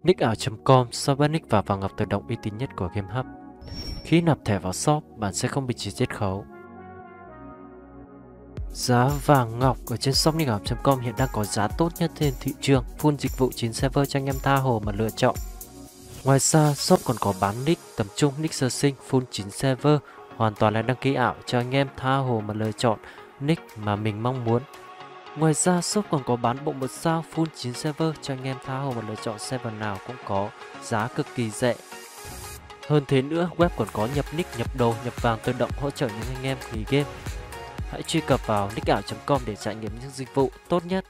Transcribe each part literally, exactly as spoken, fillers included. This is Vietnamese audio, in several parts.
nick ảo chấm com, shop bán nick và vàng ngọc tự động uy tín nhất của Game Hub. Khi nạp thẻ vào shop, bạn sẽ không bị trừ chiết khấu. Giá vàng ngọc ở trên shop nick ảo chấm com hiện đang có giá tốt nhất trên thị trường, full dịch vụ chín server cho anh em tha hồ mà lựa chọn. Ngoài ra, shop còn có bán nick tầm trung, nick sơ sinh, full chín server, hoàn toàn là đăng ký ảo cho anh em tha hồ mà lựa chọn nick mà mình mong muốn. Ngoài ra, shop còn có bán bộ một sao full chín server cho anh em tha hồ mà lựa chọn server nào cũng có, giá cực kỳ rẻ. Hơn thế nữa, web còn có nhập nick, nhập đồ, nhập vàng tự động hỗ trợ những anh em nghỉ game. Hãy truy cập vào nick ảo chấm com để trải nghiệm những dịch vụ tốt nhất.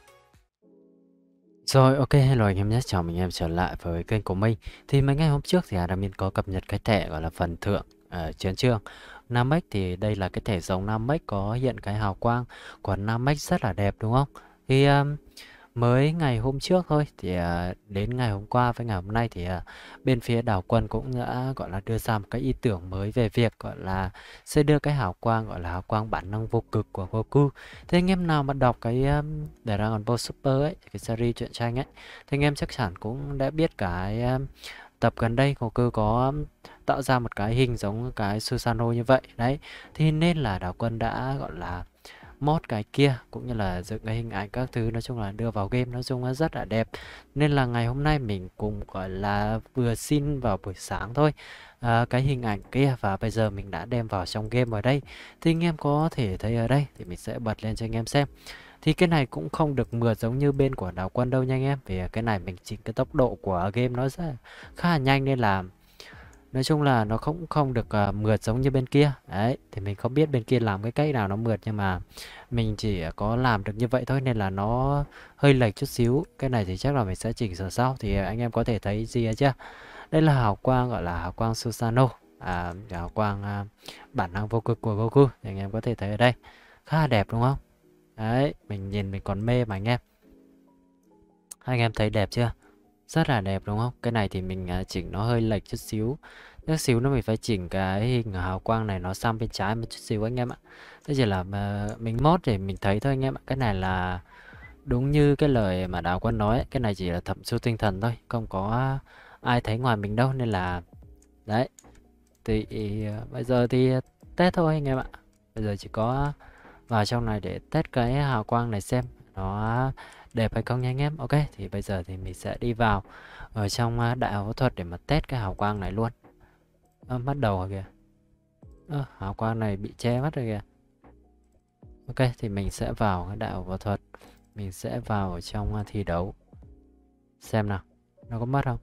Rồi, ok, hello anh em nhé, chào mừng anh em trở lại với kênh của mình. Thì mấy ngày hôm trước thì Admin có cập nhật cái thẻ gọi là phần thưởng ở chiến trường Namek. Thì đây là cái thẻ giống Namek có hiện cái hào quang của Namek rất là đẹp đúng không? Thì um, mới ngày hôm trước thôi thì uh, đến ngày hôm qua với ngày hôm nay thì uh, bên phía đảo quân cũng đã gọi là đưa ra một cái ý tưởng mới về việc gọi là sẽ đưa cái hào quang gọi là hào quang bản năng vô cực của Goku. Thế anh em nào mà đọc cái um, Dragon Ball Super ấy, cái series truyện tranh ấy, thì anh em chắc chắn cũng đã biết cái um, tập gần đây Goku có um, tạo ra một cái hình giống cái Susanoo như vậy đấy. Thì nên là đảo quân đã gọi là mod cái kia cũng như là dựng cái hình ảnh các thứ, nói chung là đưa vào game, nói chung là rất là đẹp. Nên là ngày hôm nay mình cùng gọi là vừa xin vào buổi sáng thôi à, cái hình ảnh kia, và bây giờ mình đã đem vào trong game ở đây. Thì anh em có thể thấy ở đây thì mình sẽ bật lên cho anh em xem. Thì cái này cũng không được mượt giống như bên của đảo quân đâu nha anh em, vì cái này mình chỉnh cái tốc độ của game nó rất khá là nhanh, nên là nói chung là nó không không được uh, mượt giống như bên kia. Đấy, thì mình không biết bên kia làm cái cách nào nó mượt, nhưng mà mình chỉ có làm được như vậy thôi, nên là nó hơi lệch chút xíu. Cái này thì chắc là mình sẽ chỉnh sửa sau. Thì anh em có thể thấy gì chưa? Đây là hào quang gọi là hào quang Susanoo, à, hào quang uh, bản năng vô cực của Goku. Thì anh em có thể thấy ở đây khá là đẹp đúng không? Đấy, mình nhìn mình còn mê mà anh em. Anh em thấy đẹp chưa? Rất là đẹp đúng không? Cái này thì mình uh, chỉnh nó hơi lệch chút xíu. Chút xíu nữa mình phải chỉnh cái hình hào quang này nó sang bên trái một chút xíu anh em ạ. Thế chỉ là uh, mình mod để mình thấy thôi anh em ạ. Cái này là đúng như cái lời mà Đào Quân nói ấy. Cái này chỉ là thẩm siêu tinh thần thôi, không có ai thấy ngoài mình đâu, nên là đấy. Thì uh, bây giờ thì test thôi anh em ạ. Bây giờ chỉ có vào trong này để test cái hào quang này xem nó đẹp hay không nha anh em. Ok, thì bây giờ thì mình sẽ đi vào ở trong đại học phẫu thuật để mà test cái hào quang này luôn. À, bắt đầu rồi kìa. À, hào quang này bị che mất rồi kìa. Ok, thì mình sẽ vào cái đại học phẫu thuật, mình sẽ vào ở trong thi đấu xem nào nó có mất không.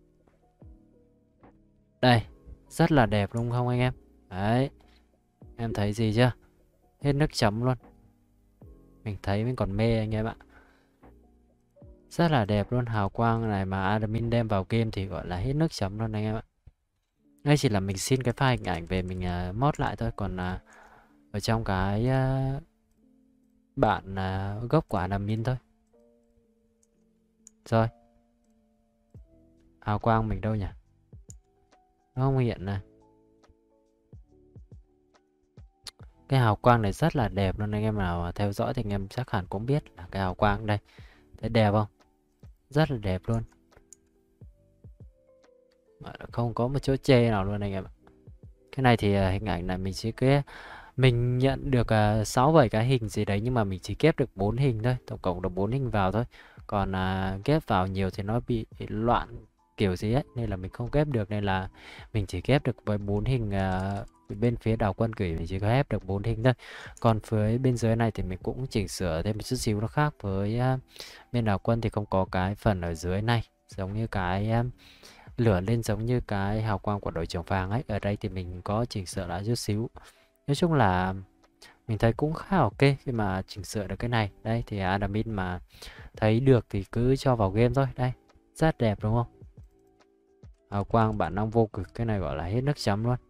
Đây, rất là đẹp đúng không anh em? Đấy, em thấy gì chưa? Hết nước chấm luôn. Mình thấy mình còn mê anh em ạ. Rất là đẹp luôn, hào quang này mà admin đem vào game thì gọi là hết nước chấm luôn anh em ạ. Đây chỉ là mình xin cái file hình ảnh về mình uh, mod lại thôi, còn uh, ở trong cái uh, bản uh, gốc của admin thôi. Rồi, hào quang mình đâu nhỉ? Nó không hiện này. Cái hào quang này rất là đẹp luôn, anh em nào theo dõi thì anh em chắc hẳn cũng biết là cái hào quang đây. Thấy đẹp không? Rất là đẹp luôn. Không có một chỗ chê nào luôn anh em ạ. Cái này thì uh, hình ảnh này mình chỉ cái mình nhận được uh, sáu bảy cái hình gì đấy, nhưng mà mình chỉ ghép được bốn hình thôi, tổng cộng được bốn hình vào thôi. Còn uh, ghép vào nhiều thì nó bị, bị loạn kiểu gì ấy, nên là mình không ghép được, nên là mình chỉ ghép được với bốn hình. Uh, bên phía đảo quân gửi mình chỉ có ghép được bốn hình thôi. Còn phía bên dưới này thì mình cũng chỉnh sửa thêm một chút xíu nó khác với uh, bên đảo quân, thì không có cái phần ở dưới này giống như cái uh, lửa lên giống như cái hào quang của đội trưởng vàng ấy. Ở đây thì mình có chỉnh sửa lại chút xíu. Nói chung là mình thấy cũng khá ok khi mà chỉnh sửa được cái này. Đây thì admin mà thấy được thì cứ cho vào game thôi. Đây, rất đẹp đúng không? Hào quang bản năng vô cực, cái này gọi là hết nước chấm luôn.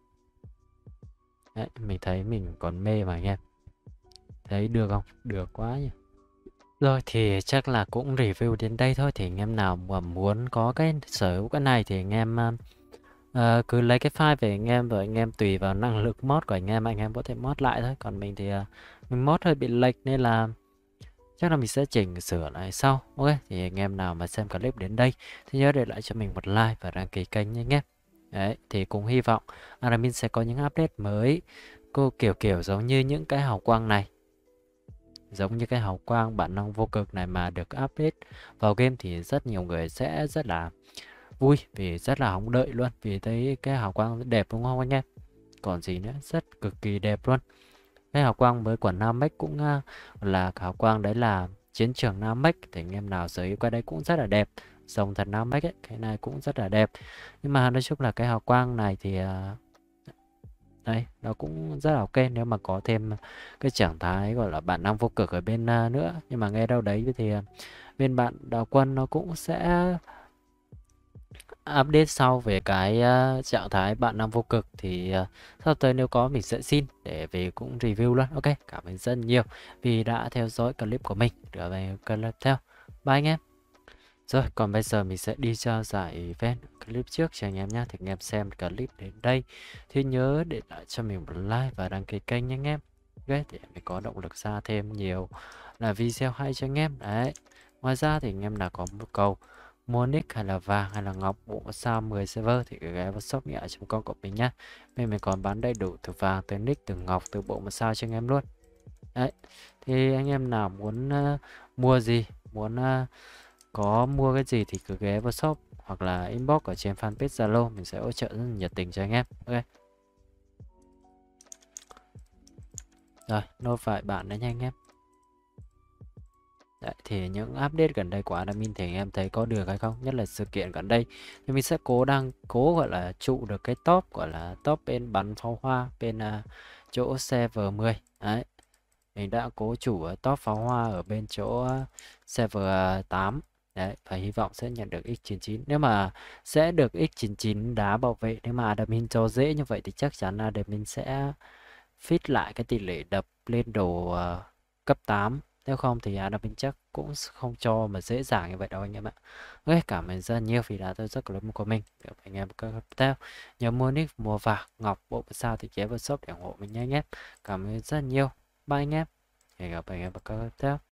Đấy, mình thấy mình còn mê mà anh em. Thấy được không? Được quá nhỉ. Rồi thì chắc là cũng review đến đây thôi. Thì anh em nào mà muốn có cái sở hữu cái này thì anh em uh, cứ lấy cái file về anh em, rồi anh em tùy vào năng lực mod của anh em, anh em có thể mod lại thôi. Còn mình thì uh, mình mod hơi bị lệch nên là chắc chắc là mình sẽ chỉnh sửa lại sau. Ok, thì anh em nào mà xem clip đến đây thì nhớ để lại cho mình một like và đăng ký kênh nhé anh em. Đấy, thì cũng hy vọng admin sẽ có những update mới cô kiểu kiểu giống như những cái hào quang này, giống như cái hào quang bản năng vô cực này mà được update vào game thì rất nhiều người sẽ rất là vui, vì rất là hóng đợi luôn, vì thấy cái hào quang đẹp đúng không anh em? Còn gì nữa, rất cực kỳ đẹp luôn. Cái hào quang mới của Namek cũng uh, là hào quang đấy là chiến trường Namek, thì anh em nào sở hữu cái đấy cũng rất là đẹp. Dòng thần Namek ấy, cái này cũng rất là đẹp. Nhưng mà nói chung là cái hào quang này thì uh, đây, nó cũng rất là ok nếu mà có thêm cái trạng thái gọi là bản năng vô cực ở bên uh, nữa. Nhưng mà nghe đâu đấy thì uh, bên bạn Đào Quân nó cũng sẽ update sau về cái uh, trạng thái bạn năng vô cực, thì uh, sắp tới nếu có mình sẽ xin để về cũng review luôn. Ok, cảm ơn rất nhiều vì đã theo dõi clip của mình. Trở về clip theo. Bye anh em. Rồi, còn bây giờ mình sẽ đi cho giải event clip trước cho anh em nhé. Thì anh em xem clip đến đây thì nhớ để lại cho mình một like và đăng ký kênh nhé anh em. Ok, để mình có động lực ra thêm nhiều là video hay cho anh em. Đấy. Ngoài ra thì anh em nào có nhu cầu mua nick hay là vàng hay là ngọc bộ sao mười server thì cứ ghé vào shop nhẹ trong con của mình nhá. Bên mình còn bán đầy đủ từ vàng, từ nick, từ ngọc, từ bộ một sao cho anh em luôn. Đấy. Thì anh em nào muốn uh, mua gì, muốn uh, có mua cái gì thì cứ ghé vào shop hoặc là inbox ở trên fanpage Zalo, mình sẽ hỗ trợ rất là nhiệt tình cho anh em. Ok. Rồi, nốt vài bạn đấy nha anh em. Đấy, thì những update gần đây của admin thì anh em thấy có được hay không, nhất là sự kiện gần đây thì mình sẽ cố đang cố gọi là trụ được cái top, gọi là top bên bắn pháo hoa bên uh, chỗ server mười. Đấy, mình đã cố chủ ở top pháo hoa ở bên chỗ uh, server tám. Đấy, và hy vọng sẽ nhận được x chín chín. Nếu mà sẽ được x chín chín đá bảo vệ, nếu mà admin cho dễ như vậy thì chắc chắn là admin sẽ fit lại cái tỷ lệ đập lên đồ uh, cấp tám. Nếu không thì admin chắc cũng không cho mà dễ dàng như vậy đâu anh em ạ. Ok, cảm ơn rất nhiều vì đã theo dõi clip của mình. Gặp anh em các tiếp. Nhớ mua nick, mua vàng, ngọc, bộ sao thì ghé vào shop để ủng hộ mình nhé anh em. Cảm ơn rất nhiều. Bye anh em. Hẹn gặp anh em các tiếp.